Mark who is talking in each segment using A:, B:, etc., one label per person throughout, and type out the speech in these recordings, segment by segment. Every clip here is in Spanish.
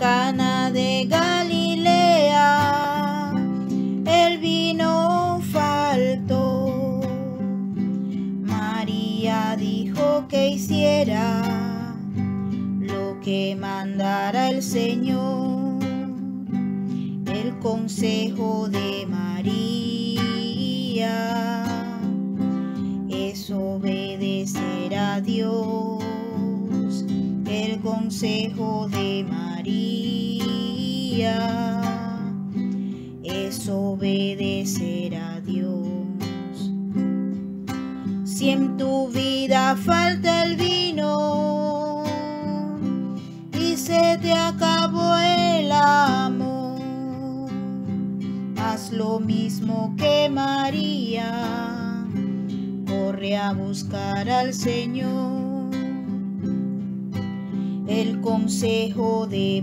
A: Cana de Galilea el vino faltó. María dijo que hiciera lo que mandara el Señor. El consejo de María es obedecer a Dios. El consejo de María es obedecer a Dios. Si en tu vida falta el vino y se te acabó el amor, haz lo mismo que María, corre a buscar al Señor. El consejo de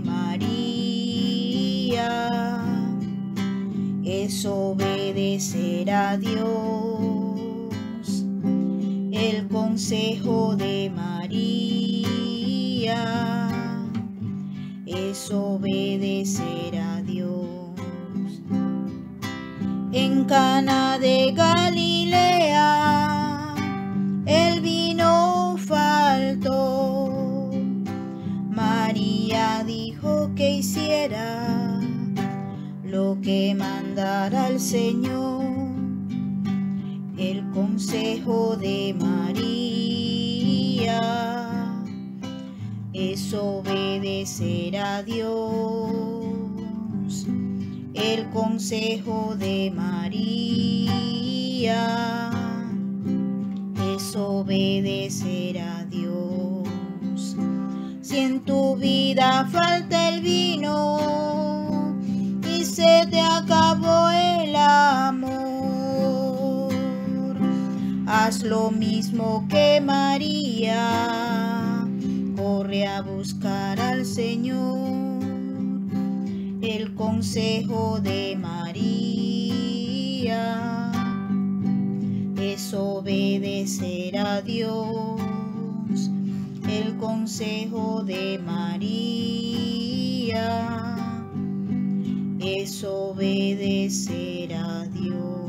A: María es obedecer a Dios. El consejo de María es obedecer a Dios. En Cana de Galilea el vino faltó. María dijo que hiciera lo que mandara el Señor. El consejo de María es obedecer a Dios. El consejo de María es obedecer a Dios. Si en tu vida falta el vino y se te acabó el amor, haz lo mismo que María, corre a buscar al Señor. El consejo de María es obedecer a Dios. El consejo de María es obedecer a Dios.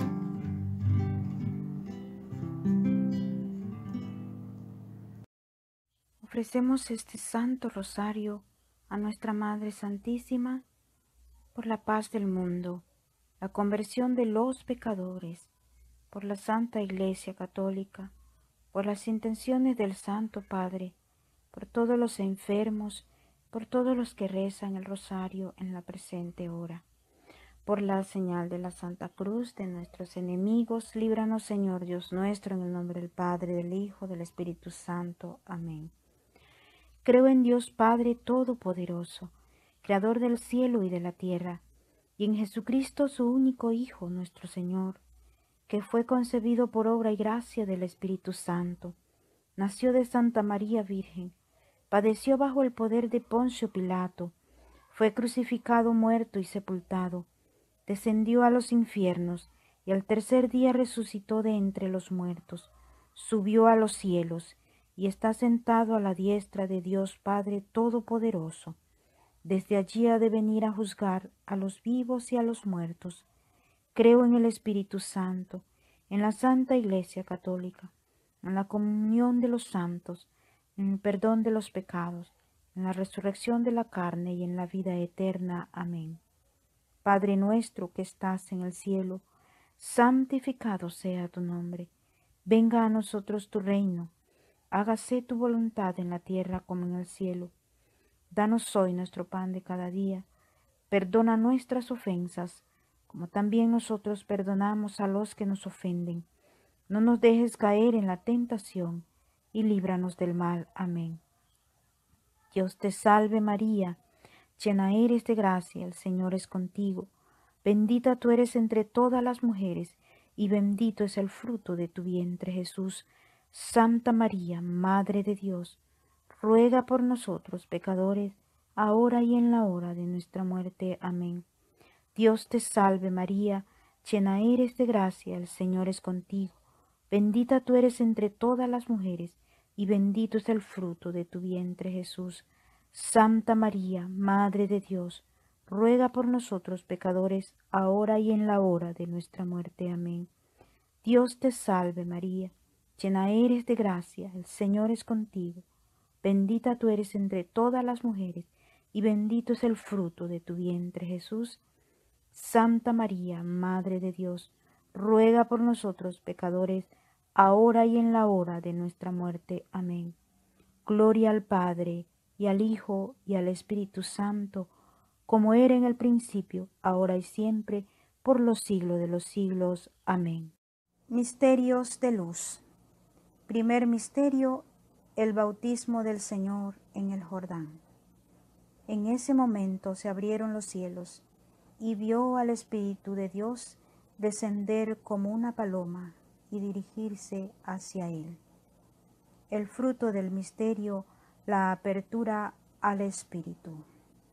B: Ofrecemos este Santo Rosario a nuestra Madre Santísima por la paz del mundo, la conversión de los pecadores, por la Santa Iglesia Católica, por las intenciones del Santo Padre, por todos los enfermos, por todos los que rezan el rosario en la presente hora. Por la señal de la Santa Cruz de nuestros enemigos, líbranos, Señor Dios nuestro, en el nombre del Padre, del Hijo, del Espíritu Santo. Amén. Creo en Dios Padre Todopoderoso, Creador del cielo y de la tierra, y en Jesucristo su único Hijo, nuestro Señor, que fue concebido por obra y gracia del Espíritu Santo, nació de Santa María Virgen, padeció bajo el poder de Poncio Pilato, fue crucificado, muerto y sepultado, descendió a los infiernos, y al tercer día resucitó de entre los muertos, subió a los cielos, y está sentado a la diestra de Dios Padre Todopoderoso. Desde allí ha de venir a juzgar a los vivos y a los muertos. Creo en el Espíritu Santo, en la Santa Iglesia Católica, en la comunión de los santos, en el perdón de los pecados, en la resurrección de la carne y en la vida eterna. Amén. Padre nuestro que estás en el cielo, santificado sea tu nombre. Venga a nosotros tu reino. Hágase tu voluntad en la tierra como en el cielo. Danos hoy nuestro pan de cada día. Perdona nuestras ofensas, como también nosotros perdonamos a los que nos ofenden. No nos dejes caer en la tentación, y líbranos del mal. Amén. Dios te salve María, llena eres de gracia, el Señor es contigo. Bendita tú eres entre todas las mujeres, y bendito es el fruto de tu vientre Jesús. Santa María, Madre de Dios, ruega por nosotros pecadores, ahora y en la hora de nuestra muerte. Amén. Dios te salve María, llena eres de gracia, el Señor es contigo. Bendita tú eres entre todas las mujeres, y bendito es el fruto de tu vientre Jesús. Santa María, Madre de Dios, ruega por nosotros pecadores, ahora y en la hora de nuestra muerte. Amén. Dios te salve María, llena eres de gracia, el Señor es contigo. Bendita tú eres entre todas las mujeres, y bendito es el fruto de tu vientre Jesús. Santa María, Madre de Dios, ruega por nosotros pecadores, ahora y en la hora de nuestra muerte. Amén. Gloria al Padre, y al Hijo, y al Espíritu Santo, como era en el principio, ahora y siempre, por los siglos de los siglos. Amén.
A: Misterios de luz. Primer misterio, el bautismo del Señor en el Jordán. En ese momento se abrieron los cielos, y vio al Espíritu de Dios descender como una paloma y dirigirse hacia él. El fruto del misterio, la apertura al Espíritu.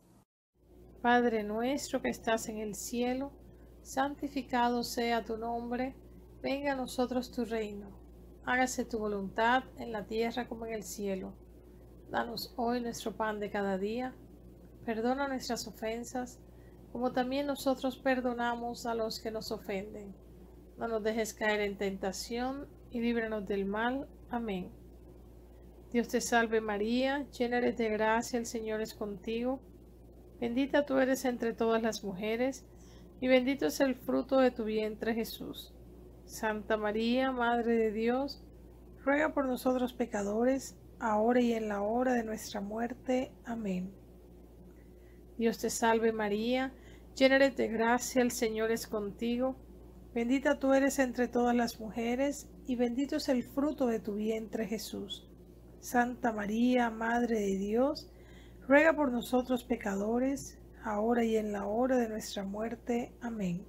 C: Padre nuestro que estás en el cielo, santificado sea tu nombre, venga a nosotros tu reino, hágase tu voluntad en la tierra como en el cielo. Danos hoy nuestro pan de cada día, perdona nuestras ofensas, como también nosotros perdonamos a los que nos ofenden. No nos dejes caer en tentación y líbranos del mal. Amén. Dios te salve María, llena eres de gracia, el Señor es contigo. Bendita tú eres entre todas las mujeres, y bendito es el fruto de tu vientre Jesús. Santa María, Madre de Dios, ruega por nosotros pecadores, ahora y en la hora de nuestra muerte. Amén. Dios te salve María, llena eres de gracia, el Señor es contigo. Bendita tú eres entre todas las mujeres, y bendito es el fruto de tu vientre Jesús. Santa María, Madre de Dios, ruega por nosotros pecadores, ahora y en la hora de nuestra muerte. Amén.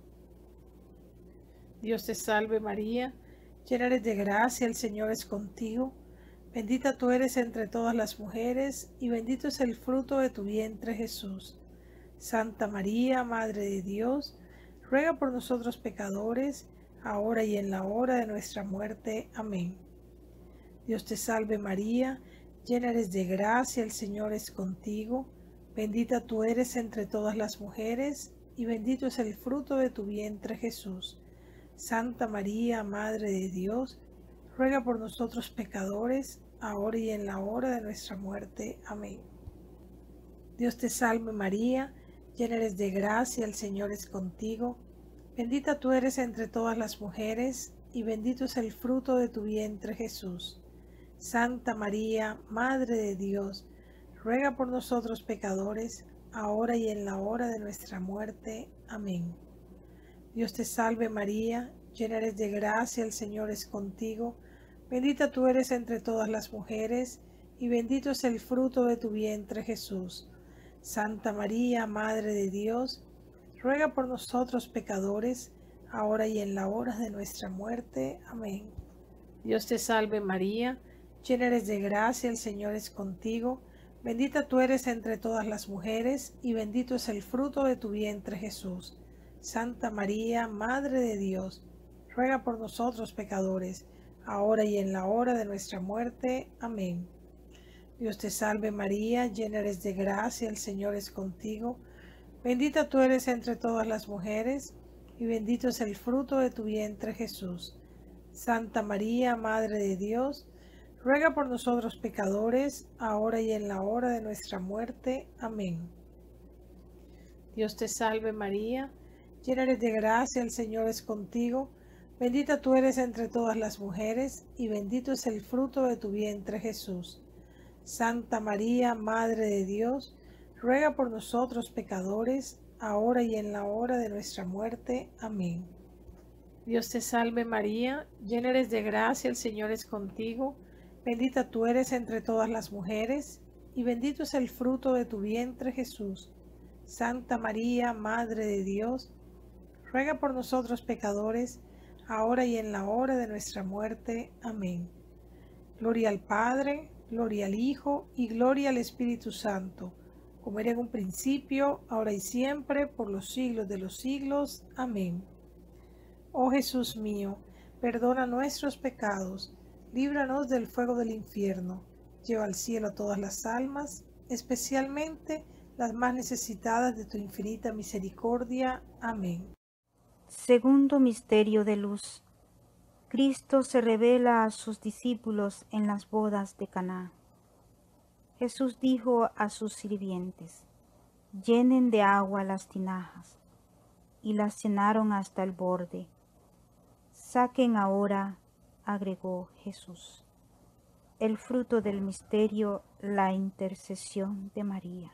C: Dios te salve María, llena eres de gracia, el Señor es contigo. Bendita tú eres entre todas las mujeres, y bendito es el fruto de tu vientre Jesús. Santa María, Madre de Dios, ruega por nosotros pecadores, ahora y en la hora de nuestra muerte. Amén. Dios te salve María, llena eres de gracia, el Señor es contigo. Bendita tú eres entre todas las mujeres, y bendito es el fruto de tu vientre Jesús. Santa María, Madre de Dios, ruega por nosotros pecadores, ahora y en la hora de nuestra muerte. Amén. Dios te salve María, llena eres de gracia, el Señor es contigo. Bendita tú eres entre todas las mujeres, y bendito es el fruto de tu vientre Jesús. Santa María, Madre de Dios, ruega por nosotros pecadores, ahora y en la hora de nuestra muerte. Amén. Dios te salve María, llena eres de gracia, el Señor es contigo. Bendita tú eres entre todas las mujeres, y bendito es el fruto de tu vientre Jesús. Santa María, Madre de Dios, ruega por nosotros pecadores, ahora y en la hora de nuestra muerte. Amén. Dios te salve María, llena eres de gracia, el Señor es contigo. Bendita tú eres entre todas las mujeres, y bendito es el fruto de tu vientre Jesús. Santa María, Madre de Dios, ruega por nosotros pecadores, ahora y en la hora de nuestra muerte. Amén. Dios te salve María, llena eres de gracia, el Señor es contigo. Bendita tú eres entre todas las mujeres, y bendito es el fruto de tu vientre Jesús. Santa María, Madre de Dios, ruega por nosotros pecadores, ahora y en la hora de nuestra muerte. Amén. Dios te salve María, llena eres de gracia, el Señor es contigo. Bendita tú eres entre todas las mujeres, y bendito es el fruto de tu vientre Jesús. Santa María, Madre de Dios, ruega por nosotros pecadores, ahora y en la hora de nuestra muerte. Amén. Dios te salve María, llena eres de gracia, el Señor es contigo. Bendita tú eres entre todas las mujeres, y bendito es el fruto de tu vientre Jesús. Santa María, Madre de Dios, ruega por nosotros pecadores, ahora y en la hora de nuestra muerte. Amén. Gloria al Padre, gloria al Hijo, y gloria al Espíritu Santo, como era en un principio, ahora y siempre, por los siglos de los siglos. Amén. Oh Jesús mío, perdona nuestros pecados, líbranos del fuego del infierno, lleva al cielo a todas las almas, especialmente las más necesitadas de tu infinita misericordia. Amén.
A: Segundo misterio de luz. Cristo se revela a sus discípulos en las bodas de Caná. Jesús dijo a sus sirvientes: llenen de agua las tinajas, y las llenaron hasta el borde. Saquen ahora, agregó Jesús, el fruto del misterio, la intercesión de María.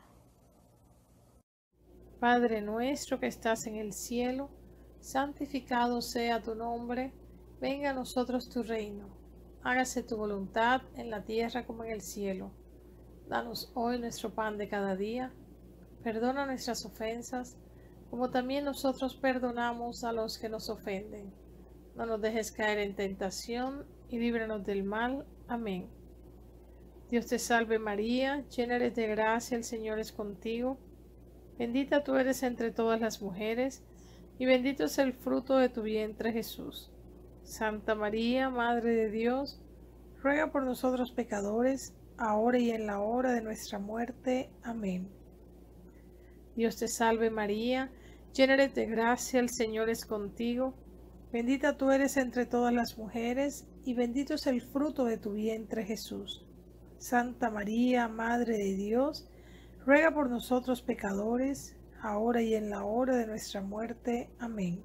C: Padre nuestro que estás en el cielo, santificado sea tu nombre, venga a nosotros tu reino, hágase tu voluntad en la tierra como en el cielo. Danos hoy nuestro pan de cada día, perdona nuestras ofensas, como también nosotros perdonamos a los que nos ofenden. No nos dejes caer en tentación y líbranos del mal. Amén. Dios te salve María, llena eres de gracia, el Señor es contigo. Bendita tú eres entre todas las mujeres, y bendito es el fruto de tu vientre Jesús. Santa María, Madre de Dios, ruega por nosotros pecadores, ahora y en la hora de nuestra muerte. Amén. Dios te salve María, llena eres de gracia, el Señor es contigo. Bendita tú eres entre todas las mujeres, y bendito es el fruto de tu vientre Jesús. Santa María, Madre de Dios, ruega por nosotros pecadores, ahora y en la hora de nuestra muerte. Amén.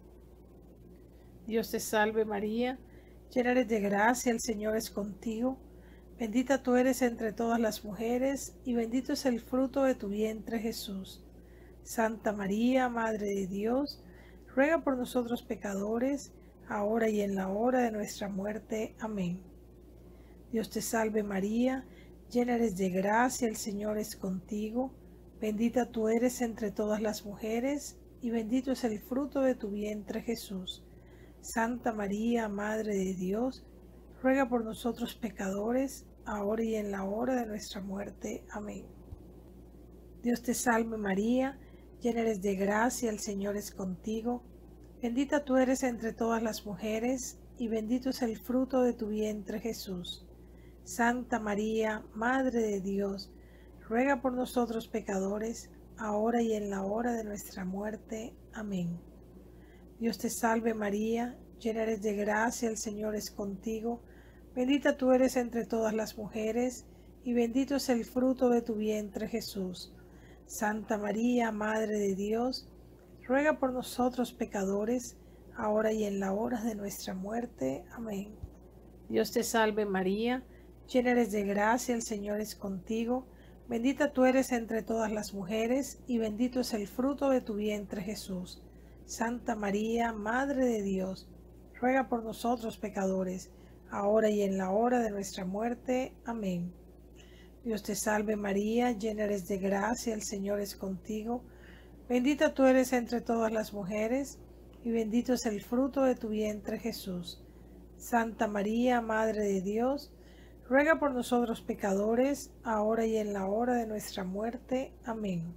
C: Dios te salve María, llena eres de gracia, el Señor es contigo. Bendita tú eres entre todas las mujeres, y bendito es el fruto de tu vientre Jesús. Santa María, Madre de Dios, ruega por nosotros pecadores, ahora y en la hora de nuestra muerte. Amén. Dios te salve María, llena eres de gracia, el Señor es contigo. Bendita tú eres entre todas las mujeres, y bendito es el fruto de tu vientre Jesús. Santa María, Madre de Dios, ruega por nosotros pecadores, ahora y en la hora de nuestra muerte. Amén. Dios te salve María, llena eres de gracia, el Señor es contigo. Bendita tú eres entre todas las mujeres, y bendito es el fruto de tu vientre Jesús. Santa María, Madre de Dios, ruega por nosotros pecadores, ahora y en la hora de nuestra muerte. Amén. Dios te salve María, llena eres de gracia, el Señor es contigo. Bendita tú eres entre todas las mujeres, y bendito es el fruto de tu vientre Jesús. Santa María, Madre de Dios, ruega por nosotros pecadores, ahora y en la hora de nuestra muerte. Amén. Dios te salve María, llena eres de gracia, el Señor es contigo. Bendita tú eres entre todas las mujeres, y bendito es el fruto de tu vientre Jesús. Santa María, Madre de Dios, ruega por nosotros pecadores, ahora y en la hora de nuestra muerte. Amén. Dios te salve María, llena eres de gracia, el Señor es contigo. Bendita tú eres entre todas las mujeres, y bendito es el fruto de tu vientre Jesús. Santa María, Madre de Dios, ruega por nosotros pecadores, ahora y en la hora de nuestra muerte. Amén.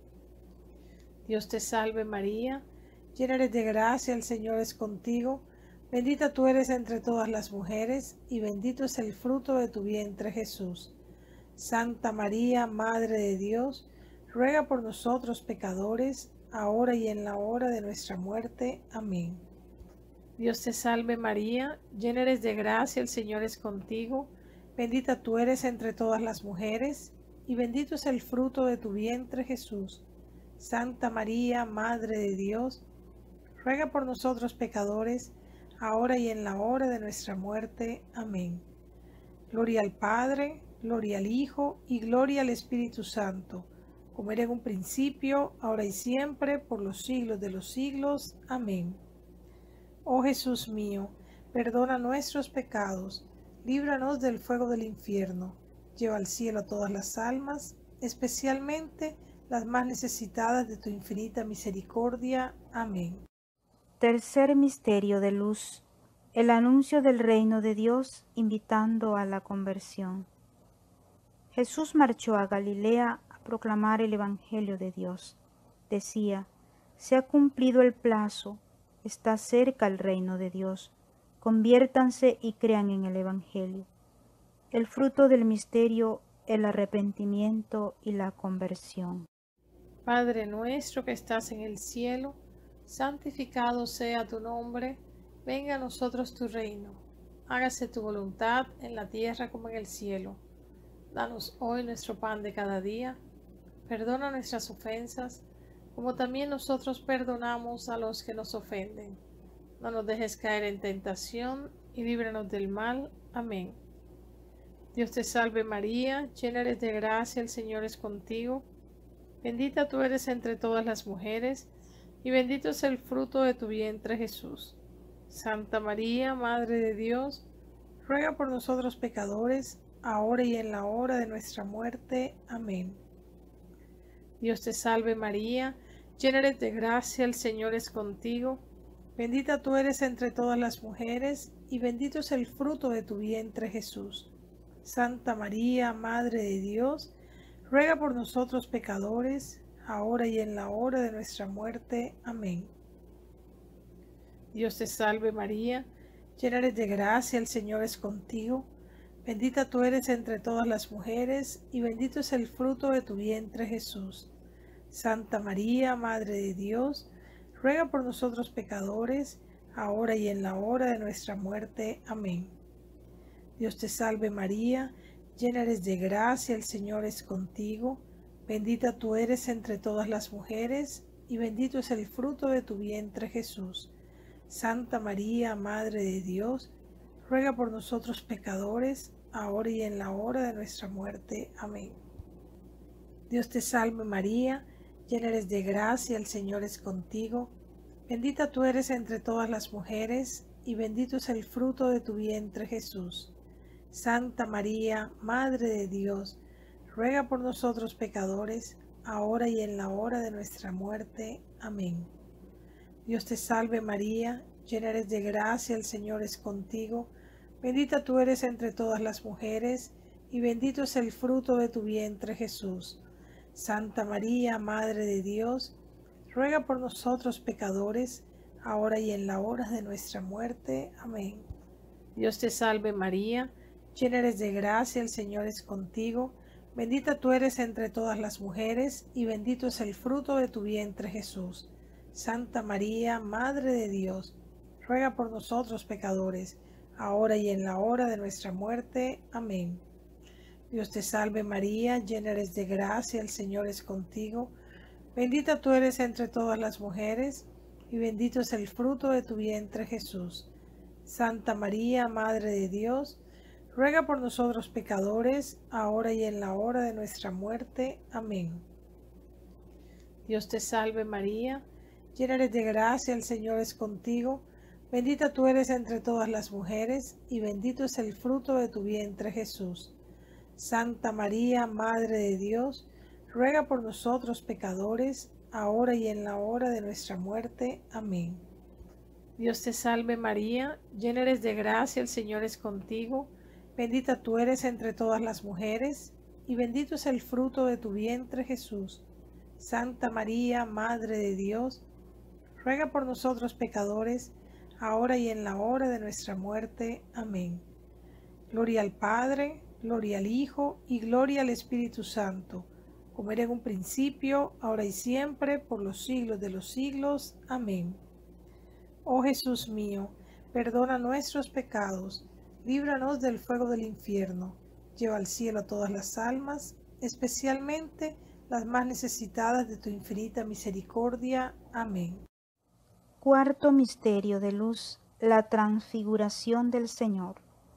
C: Dios te salve María, llena eres de gracia, el Señor es contigo. Bendita tú eres entre todas las mujeres, y bendito es el fruto de tu vientre Jesús. Santa María, Madre de Dios, ruega por nosotros pecadores, ahora y en la hora de nuestra muerte. Amén. Dios te salve María, llena eres de gracia, el Señor es contigo. Bendita tú eres entre todas las mujeres, y bendito es el fruto de tu vientre Jesús. Santa María, Madre de Dios, ruega por nosotros pecadores, ahora y en la hora de nuestra muerte. Amén. Gloria al Padre, gloria al Hijo, y gloria al Espíritu Santo, como era en un principio, ahora y siempre, por los siglos de los siglos. Amén. Oh Jesús mío, perdona nuestros pecados, líbranos del fuego del infierno, lleva al cielo a todas las almas, especialmente las más necesitadas de tu infinita misericordia. Amén.
A: Tercer misterio de luz. El anuncio del reino de Dios invitando a la conversión. Jesús marchó a Galilea a proclamar el Evangelio de Dios. Decía: se ha cumplido el plazo, está cerca el reino de Dios. Conviértanse y crean en el Evangelio. El fruto del misterio, el arrepentimiento y la conversión.
C: Padre nuestro que estás en el cielo, santificado sea tu nombre, venga a nosotros tu reino, hágase tu voluntad en la tierra como en el cielo. Danos hoy nuestro pan de cada día, perdona nuestras ofensas, como también nosotros perdonamos a los que nos ofenden. No nos dejes caer en tentación y líbranos del mal. Amén. Dios te salve María, llena eres de gracia, el Señor es contigo. Bendita tú eres entre todas las mujeres, y bendito es el fruto de tu vientre Jesús. Santa María, Madre de Dios, ruega por nosotros pecadores, ahora y en la hora de nuestra muerte. Amén. Dios te salve María, llena eres de gracia, el Señor es contigo. Bendita tú eres entre todas las mujeres, y bendito es el fruto de tu vientre Jesús. Santa María, Madre de Dios, ruega por nosotros pecadores, ahora y en la hora de nuestra muerte. Amén. Dios te salve María, llena eres de gracia, el Señor es contigo. Bendita tú eres entre todas las mujeres, y bendito es el fruto de tu vientre Jesús. Santa María, Madre de Dios, ruega por nosotros pecadores, ahora y en la hora de nuestra muerte. Amén. Dios te salve María, llena eres de gracia, el Señor es contigo. Bendita tú eres entre todas las mujeres, y bendito es el fruto de tu vientre Jesús. Santa María, Madre de Dios, ruega por nosotros pecadores, ahora y en la hora de nuestra muerte. Amén. Dios te salve María, llena eres de gracia, el Señor es contigo. Bendita tú eres entre todas las mujeres, y bendito es el fruto de tu vientre Jesús. Santa María, Madre de Dios, ruega por nosotros pecadores, ahora y en la hora de nuestra muerte. Amén. Dios te salve María, llena eres de gracia, el Señor es contigo. Bendita tú eres entre todas las mujeres, y bendito es el fruto de tu vientre Jesús. Santa María, Madre de Dios, ruega por nosotros pecadores, ahora y en la hora de nuestra muerte. Amén. Dios te salve María, llena eres de gracia, el Señor es contigo. Bendita tú eres entre todas las mujeres, y bendito es el fruto de tu vientre Jesús. Santa María, Madre de Dios, ruega por nosotros pecadores, ahora y en la hora de nuestra muerte. Amén. Dios te salve María, llena eres de gracia, el Señor es contigo. Bendita tú eres entre todas las mujeres, y bendito es el fruto de tu vientre Jesús. Santa María, Madre de Dios, ruega por nosotros pecadores, ahora y en la hora de nuestra muerte. Amén. Dios te salve María, llena eres de gracia, el Señor es contigo. Bendita tú eres entre todas las mujeres, y bendito es el fruto de tu vientre Jesús. Santa María, Madre de Dios, ruega por nosotros pecadores, ahora y en la hora de nuestra muerte. Amén. Dios te salve María, llena eres de gracia, el Señor es contigo. Bendita tú eres entre todas las mujeres, y bendito es el fruto de tu vientre Jesús. Santa María, Madre de Dios, ruega por nosotros pecadores, ahora y en la hora de nuestra muerte. Amén. Gloria al Padre, gloria al Hijo, y gloria al Espíritu Santo, como era en un principio, ahora y siempre, por los siglos de los siglos. Amén. Oh Jesús mío, perdona nuestros pecados, líbranos del fuego del infierno, lleva al cielo a todas las almas, especialmente las más necesitadas de tu infinita misericordia. Amén.
A: Cuarto misterio de luz, la transfiguración del Señor.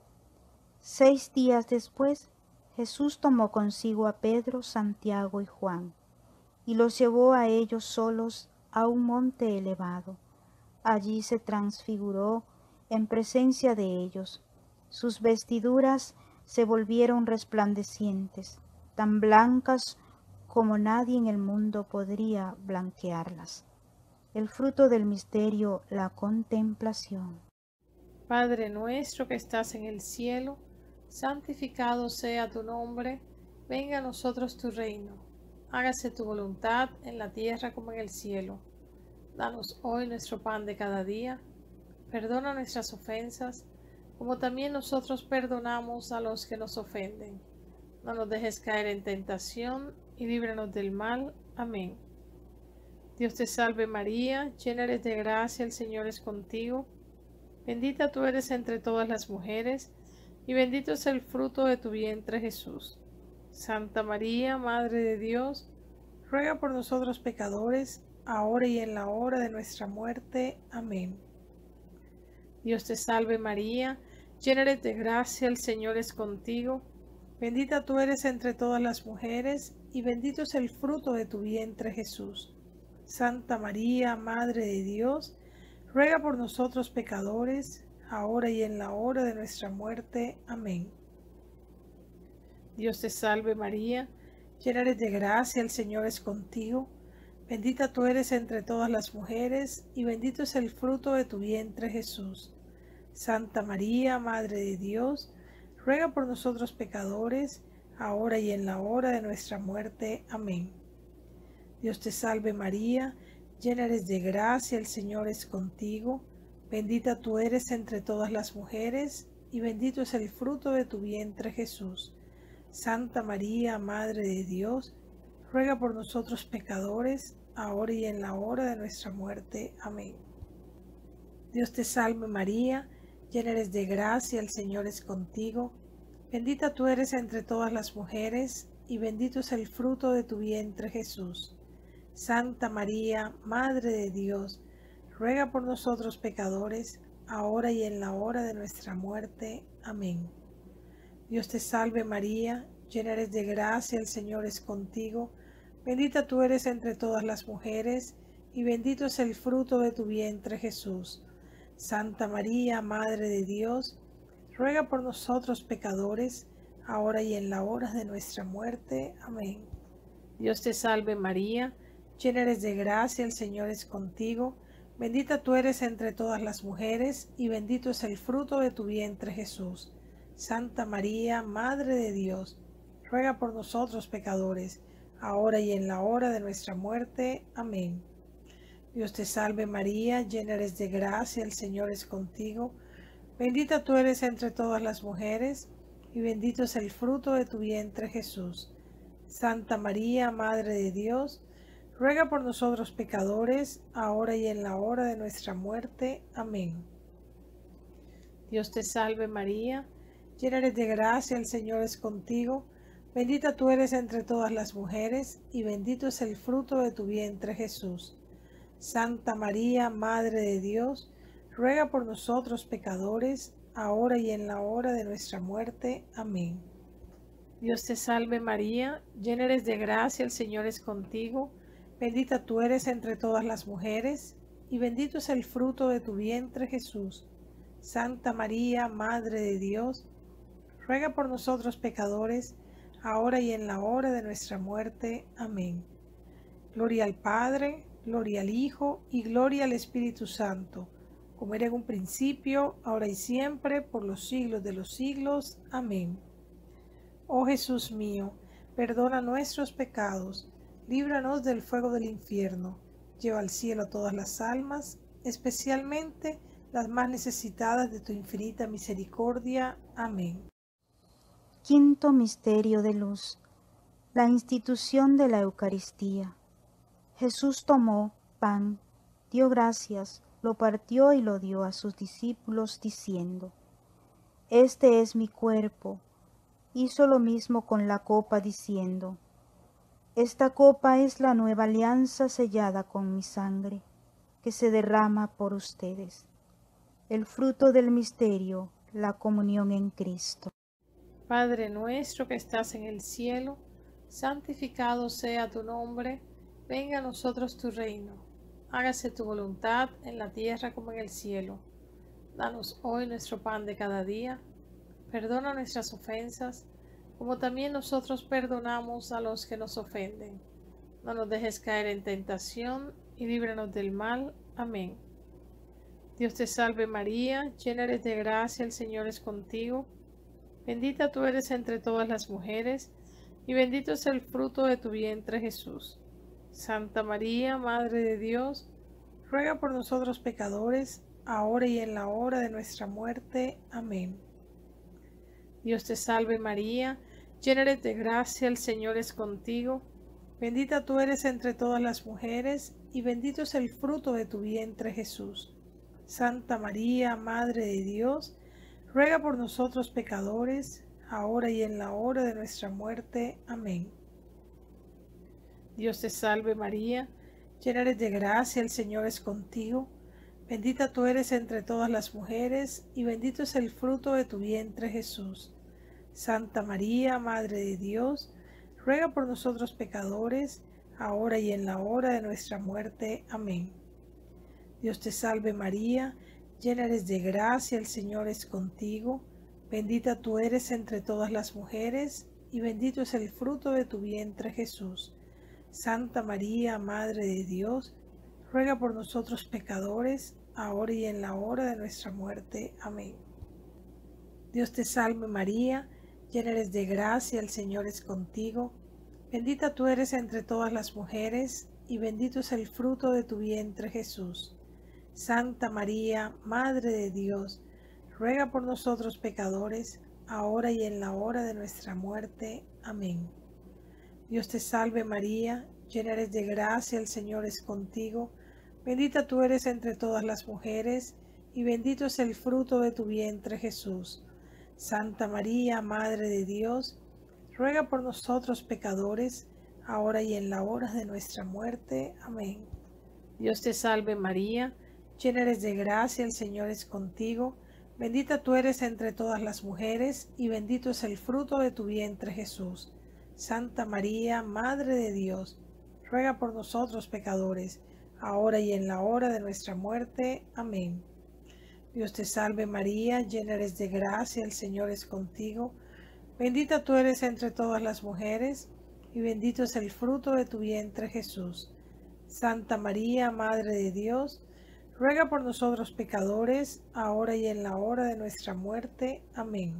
A: 6 días después, Jesús tomó consigo a Pedro, Santiago y Juan, y los llevó a ellos solos a un monte elevado. Allí se transfiguró en presencia de ellos. Sus vestiduras se volvieron resplandecientes, tan blancas como nadie en el mundo podría blanquearlas. El fruto del misterio, la contemplación.
C: Padre nuestro que estás en el cielo, santificado sea tu nombre, venga a nosotros tu reino, hágase tu voluntad en la tierra como en el cielo. Danos hoy nuestro pan de cada día, perdona nuestras ofensas, como también nosotros perdonamos a los que nos ofenden. No nos dejes caer en tentación y líbranos del mal. Amén. Dios te salve María, llena eres de gracia, el Señor es contigo. Bendita tú eres entre todas las mujeres, y bendito es el fruto de tu vientre Jesús. Santa María, Madre de Dios, ruega por nosotros pecadores, ahora y en la hora de nuestra muerte. Amén. Dios te salve María, llena eres de gracia, el Señor es contigo. Bendita tú eres entre todas las mujeres, y bendito es el fruto de tu vientre Jesús. Santa María, Madre de Dios, ruega por nosotros pecadores, ahora y en la hora de nuestra muerte. Amén. Dios te salve María, llena eres de gracia, el Señor es contigo. Bendita tú eres entre todas las mujeres, y bendito es el fruto de tu vientre Jesús. Santa María, Madre de Dios, ruega por nosotros pecadores, ahora y en la hora de nuestra muerte. Amén. Dios te salve María, llena eres de gracia, el Señor es contigo. Bendita tú eres entre todas las mujeres, y bendito es el fruto de tu vientre Jesús. Santa María, Madre de Dios, ruega por nosotros pecadores, ahora y en la hora de nuestra muerte. Amén. Dios te salve María, llena eres de gracia, el Señor es contigo. Bendita tú eres entre todas las mujeres, y bendito es el fruto de tu vientre Jesús. Santa María, Madre de Dios, ruega por nosotros pecadores, ahora y en la hora de nuestra muerte. Amén. Dios te salve María, llena eres de gracia, el Señor es contigo. Bendita tú eres entre todas las mujeres, y bendito es el fruto de tu vientre Jesús. Santa María, Madre de Dios, ruega por nosotros pecadores, ahora y en la hora de nuestra muerte. Amén. Dios te salve María, llena eres de gracia, el Señor es contigo. Bendita tú eres entre todas las mujeres, y bendito es el fruto de tu vientre Jesús. Santa María, Madre de Dios, ruega por nosotros pecadores, ahora y en la hora de nuestra muerte. Amén. Dios te salve María, llena eres de gracia, el Señor es contigo. Bendita tú eres entre todas las mujeres, y bendito es el fruto de tu vientre Jesús. Santa María, Madre de Dios, ruega por nosotros pecadores, ahora y en la hora de nuestra muerte. Amén. Dios te salve María, llena eres de gracia, el Señor es contigo. Bendita tú eres entre todas las mujeres, y bendito es el fruto de tu vientre Jesús. Santa María, Madre de Dios, ruega por nosotros pecadores, ahora y en la hora de nuestra muerte. Amén. Dios te salve María, llena eres de gracia, el Señor es contigo. Bendita tú eres entre todas las mujeres, y bendito es el fruto de tu vientre Jesús. Santa María, Madre de Dios, ruega por nosotros pecadores, ahora y en la hora de nuestra muerte. Amén. Gloria al Padre, gloria al Hijo, y gloria al Espíritu Santo, como era en un principio, ahora y siempre, por los siglos de los siglos. Amén. Oh Jesús mío, perdona nuestros pecados, líbranos del fuego del infierno, lleva al cielo todas las almas, especialmente las más necesitadas de tu infinita misericordia. Amén.
A: Quinto misterio de luz, la institución de la Eucaristía. Jesús tomó pan, dio gracias, lo partió y lo dio a sus discípulos, diciendo: Este es mi cuerpo. Hizo lo mismo con la copa, diciendo: Esta copa es la nueva alianza sellada con mi sangre, que se derrama por ustedes. El fruto del misterio, la comunión en Cristo.
C: Padre nuestro que estás en el cielo, santificado sea tu nombre, venga a nosotros tu reino, hágase tu voluntad en la tierra como en el cielo. Danos hoy nuestro pan de cada día, perdona nuestras ofensas, como también nosotros perdonamos a los que nos ofenden. No nos dejes caer en tentación y líbranos del mal. Amén. Dios te salve María, llena eres de gracia, el Señor es contigo. Bendita tú eres entre todas las mujeres, y bendito es el fruto de tu vientre Jesús. Santa María, Madre de Dios, ruega por nosotros pecadores, ahora y en la hora de nuestra muerte. Amén. Dios te salve María, llena eres de gracia, el Señor es contigo. Bendita tú eres entre todas las mujeres, y bendito es el fruto de tu vientre, Jesús. Santa María, Madre de Dios, ruega por nosotros pecadores, ahora y en la hora de nuestra muerte. Amén. Dios te salve María, llena eres de gracia, el Señor es contigo. Bendita tú eres entre todas las mujeres, y bendito es el fruto de tu vientre, Jesús. Santa María, Madre de Dios, ruega por nosotros pecadores, ahora y en la hora de nuestra muerte. Amén. Dios te salve María, llena eres de gracia, el Señor es contigo. Bendita tú eres entre todas las mujeres, y bendito es el fruto de tu vientre, Jesús. Santa María, Madre de Dios, ruega por nosotros pecadores, ahora y en la hora de nuestra muerte. Amén. Dios te salve María, llena eres de gracia, el Señor es contigo. Bendita tú eres entre todas las mujeres, y bendito es el fruto de tu vientre, Jesús. Santa María, Madre de Dios, ruega por nosotros pecadores, ahora y en la hora de nuestra muerte. Amén. Dios te salve María, llena eres de gracia, el Señor es contigo. Bendita tú eres entre todas las mujeres, y bendito es el fruto de tu vientre, Jesús. Santa María, Madre de Dios, ruega por nosotros pecadores, ahora y en la hora de nuestra muerte. Amén. Dios te salve María, llena eres de gracia, el Señor es contigo. Bendita tú eres entre todas las mujeres, y bendito es el fruto de tu vientre, Jesús. Santa María, Madre de Dios, ruega por nosotros pecadores, ahora y en la hora de nuestra muerte. Amén. Dios te salve María, llena eres de gracia, el Señor es contigo. Bendita tú eres entre todas las mujeres, y bendito es el fruto de tu vientre, Jesús. Santa María, Madre de Dios, ruega por nosotros pecadores, ahora y en la hora de nuestra muerte. Amén.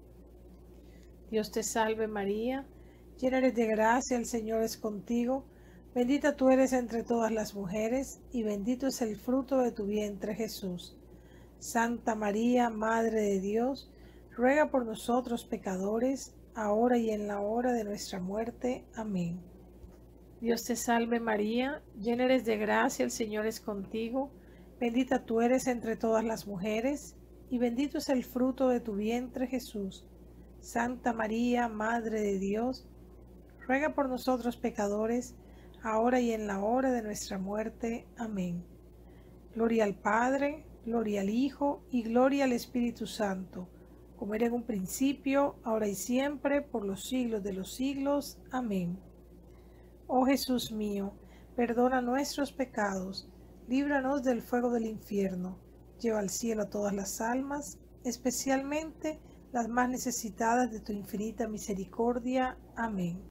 C: Dios te salve María, llena eres de gracia, el Señor es contigo. Bendita tú eres entre todas las mujeres, y bendito es el fruto de tu vientre, Jesús. Santa María, Madre de Dios, ruega por nosotros pecadores, ahora y en la hora de nuestra muerte. Amén. Dios te salve María, llena eres de gracia, el Señor es contigo. Bendita tú eres entre todas las mujeres, y bendito es el fruto de tu vientre, Jesús. Santa María, Madre de Dios, ruega por nosotros pecadores, ahora y en la hora de nuestra muerte. Amén. Gloria al Padre, gloria al Hijo, y gloria al Espíritu Santo, como era en un principio, ahora y siempre, por los siglos de los siglos. Amén. Oh Jesús mío, perdona nuestros pecados, líbranos del fuego del infierno, lleva al cielo a todas las almas, especialmente las más necesitadas de tu infinita misericordia. Amén.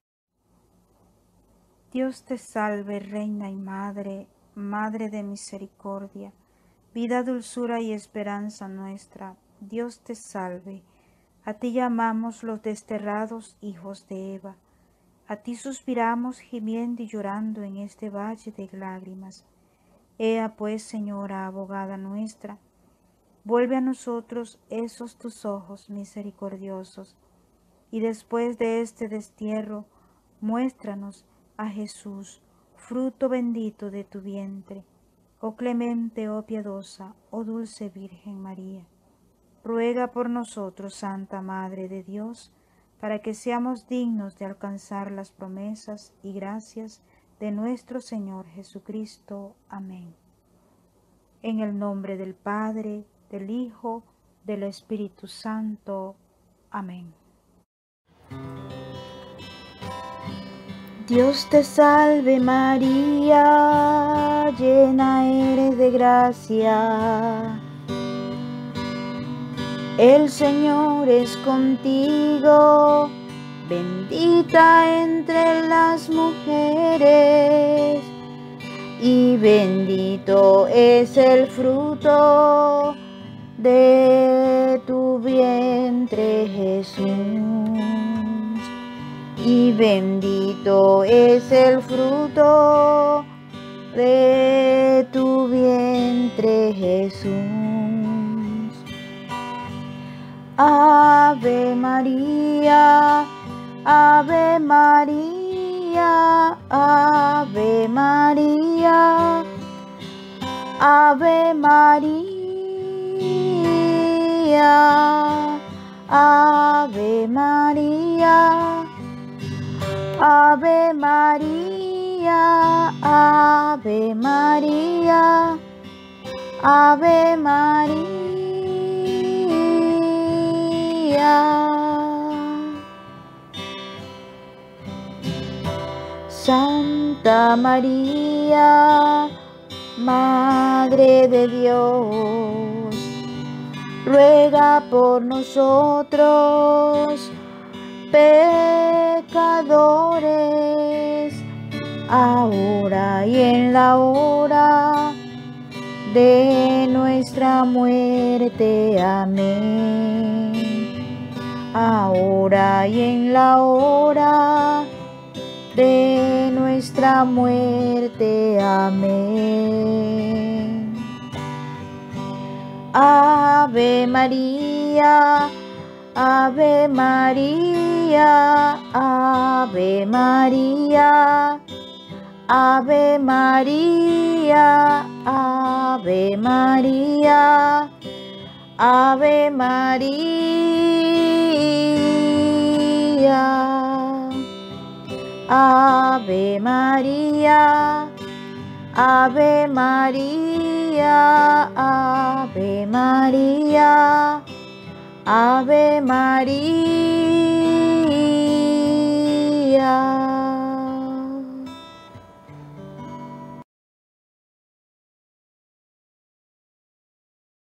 A: Dios te salve, Reina y Madre, Madre de misericordia, vida, dulzura y esperanza nuestra. Dios te salve. A ti llamamos los desterrados hijos de Eva. A ti suspiramos gimiendo y llorando en este valle de lágrimas. Ea pues, Señora, abogada nuestra, vuelve a nosotros esos tus ojos misericordiosos, y después de este destierro, muéstranos a Jesús, fruto bendito de tu vientre. Oh clemente, oh piadosa, oh dulce Virgen María, ruega por nosotros, Santa Madre de Dios, para que seamos dignos de alcanzar las promesas y gracias de nuestro Señor Jesucristo. Amén. En el nombre del Padre, del Hijo, del Espíritu Santo. Amén. Dios te salve María, llena eres de gracia. El Señor es contigo, bendita entre las mujeres, y bendito es el fruto de tu vientre, Jesús. Y bendito es el fruto de tu vientre, Jesús. Ave María,
B: Ave María, Ave María, Ave María, Ave María, Ave María, Ave María, Ave María. Santa María, Madre de Dios, ruega por nosotros, pecadores, ahora y en la hora de nuestra muerte. Amén. Ahora y en la hora de nuestra muerte. Amén. Ave María, Ave María, Ave María, Ave María, Ave María, Ave María. Ave María, Ave María, Ave María, Ave María.